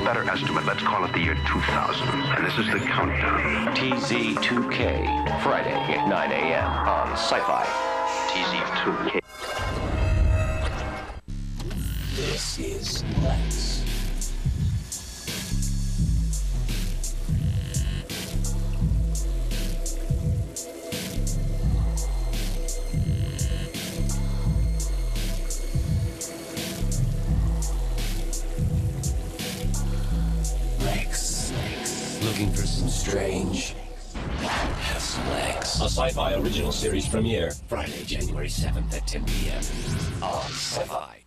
better estimate, let's call it the year 2000. And this is the countdown. TZ2K, Friday at 9 a.m. on Sci-Fi. TZ2K. This is Lex. Looking for some strange? Have some Lex. A Sci-Fi original series premiere, Friday, January 7th at 10 p.m. on Sci-Fi.